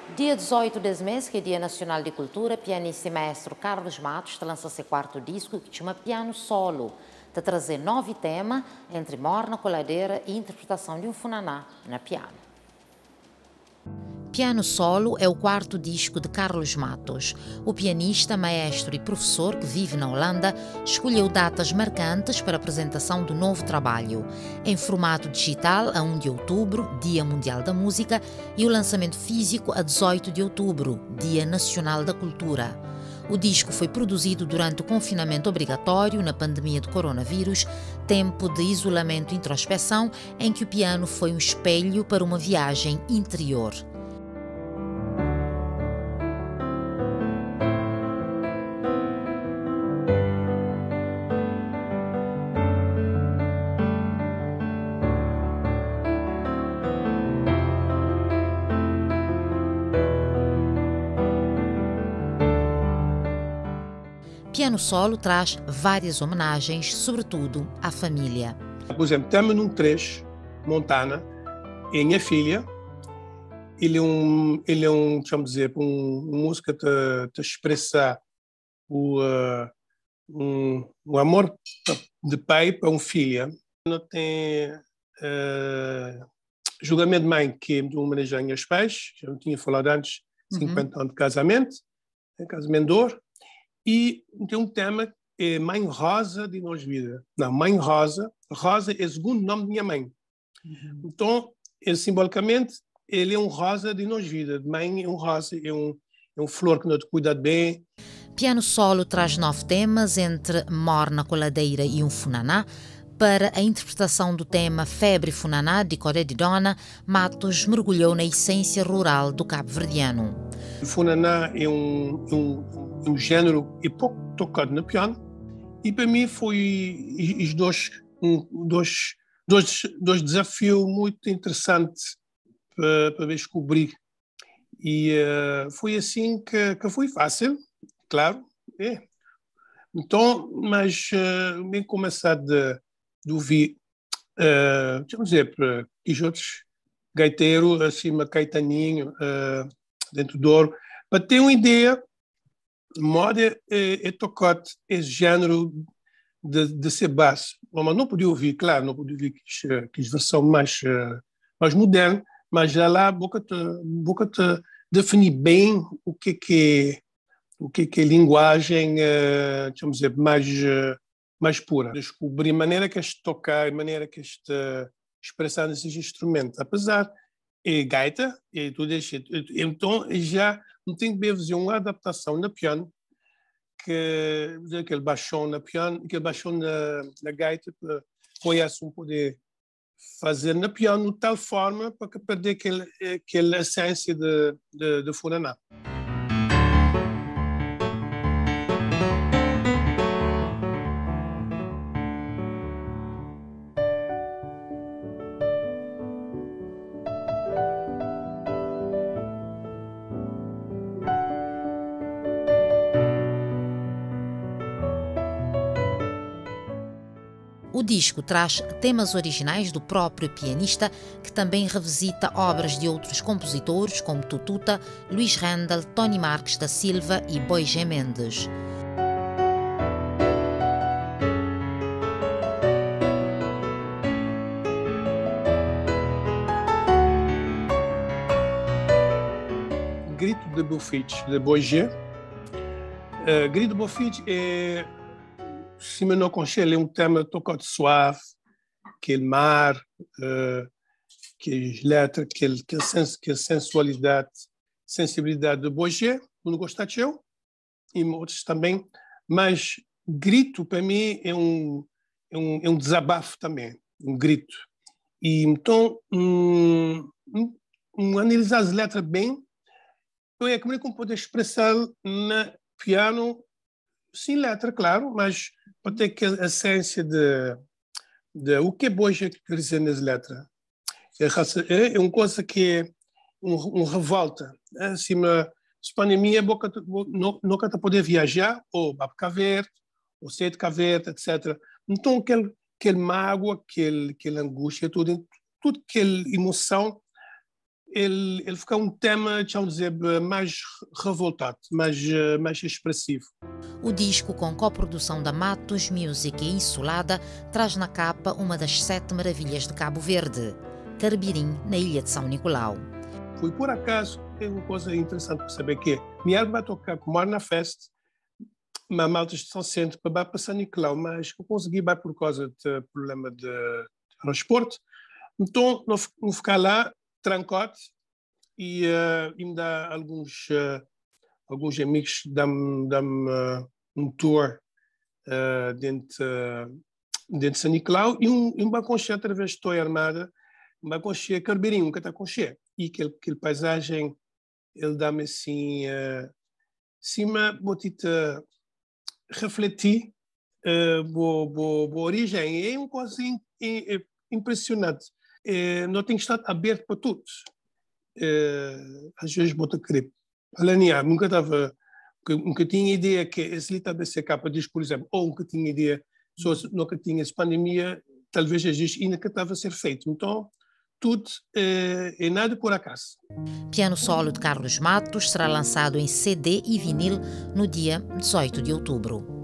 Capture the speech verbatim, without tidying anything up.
Dia dezoito desse mês, que é Dia Nacional de Cultura, pianista e maestro Carlos Matos lança seu quarto disco que chama Piano Solo, de trazer nove temas entre morna, coladeira e interpretação de um funaná na piano. Piano Solo é o quarto disco de Carlos Matos. O pianista, maestro e professor que vive na Holanda escolheu datas marcantes para a apresentação do novo trabalho, em formato digital a primeiro de outubro, Dia Mundial da Música, e o lançamento físico a dezoito de outubro, Dia Nacional da Cultura. O disco foi produzido durante o confinamento obrigatório na pandemia do coronavírus, tempo de isolamento e introspeção em que o piano foi um espelho para uma viagem interior. Piano Solo traz várias homenagens, sobretudo à família. Por exemplo, tema número três, Montana, é minha filha. Ele é um, ele é um, deixa eu dizer, um, um música que te expressa o, uh, um, o amor de pai para um filho. Não tem uh, julgamento de mãe, que é de homenagear aos pais, já não tinha falado antes, cinquenta uhum. anos de casamento, casamento de ouro. E tem um tema, é Mãe Rosa de Nós Vida. Não, Mãe Rosa. Rosa é o segundo nome de minha mãe. Uhum. Então, ele, simbolicamente, ele é um rosa de Nós Vida. Mãe é um rosa, é um, é um flor que não te cuida bem. Piano Solo traz nove temas, entre morna, coladeira e um funaná. Para a interpretação do tema Febre Funaná, de Coré de Dona, Matos mergulhou na essência rural do cabo-verdiano. O funaná é um, um um género e pouco tocado no piano, e para mim foi os dois, um, dois, dois, dois desafios muito interessantes para, para descobrir. E uh, foi assim que, que foi fácil, claro. É. Então, mas uh, bem começar de, de ouvir, uh, vamos dizer, para os outros gaiteiros, assim, uma caetaninho uh, dentro do Douro, para ter uma ideia. Moda é, é tocar esse género de, de ser baixo. Mas não podia ouvir, claro, não podia ouvir que, que versão mais, mais moderna, mas já lá boca te, boca te definir bem o que, que é o que, que é linguagem, uh, vamos dizer, mais, uh, mais pura. Descobrir a maneira que este tocar, a maneira que este uh, expressar nesses instrumentos. Apesar é gaita, e tudo isso. Então já não tem que fazer uma adaptação no piano, que aquele baixão na piano, aquele baixão na, na gaita, foi assim poder fazer no piano de tal forma para que perder aquele, aquela essência de, de, de funaná. O disco traz temas originais do próprio pianista, que também revisita obras de outros compositores como Tututa, Luís Randall, Tony Marques da Silva e Boi G. Mendes. Grito de Buffet, de Boi G. Uh, Grito de Buffet é se me não conchele, é um tema tocado suave, aquele mar, uh, aquelas letras, aquele, aquele sens, aquela sensualidade, sensibilidade do Bourget, não gosto de eu, e outros também, mas grito para mim é um, é um, é um desabafo também, um grito. E então, um, um, um, analisar as letras bem, então é como é que eu posso expressar no piano, sem letra, claro, mas pode ter que a essência de, de o que é Boja que quer dizer nas letras. É, é uma coisa que é um, um revolta. Acima, se pandemia, boca nunca está poder viajar, ou para Cabo Verde, ou sair de Cabo Verde, etcétera. Então, aquele, aquele mágoa, aquele, aquela angústia, tudo, tudo aquela emoção ele, ele fica um tema, vamos dizer, mais revoltado, mais, mais expressivo. O disco, com coprodução da Matos Music e Insulada, traz na capa uma das sete maravilhas de Cabo Verde, Carbirim, na ilha de São Nicolau. Foi por acaso, é uma coisa interessante para saber que minha vai tocar com o Marna Fest, mas maltas de São Centro para para São Nicolau, mas eu consegui ir por causa de problema de transporte. Então, não, não ficar lá, trancote, e, uh, e me dá alguns, uh, alguns amigos, dão-me dão uh, um tour uh, dentro, uh, dentro de São Nicolau, e um, um baconche através de Toia Armada, um baconche Carbirim, um cataconche, e aquele, aquele paisagem, ele dá-me assim, uh, cima, botita, refletir uh, boa, boa, boa origem. É uma coisa in, in, impressionante. Uh, não tem que estar aberto para todos. Uh, às vezes, bota querer. Alaniar, nunca estava. Nunca tinha ideia que esse ali estava a ser capa diz, por exemplo, ou nunca tinha ideia, só nunca tinha essa pandemia, talvez às vezes ainda que estava a ser feito. Então, tudo uh, é nada por acaso. Piano solo de Carlos Matos será lançado em C D e vinil no dia dezoito de outubro.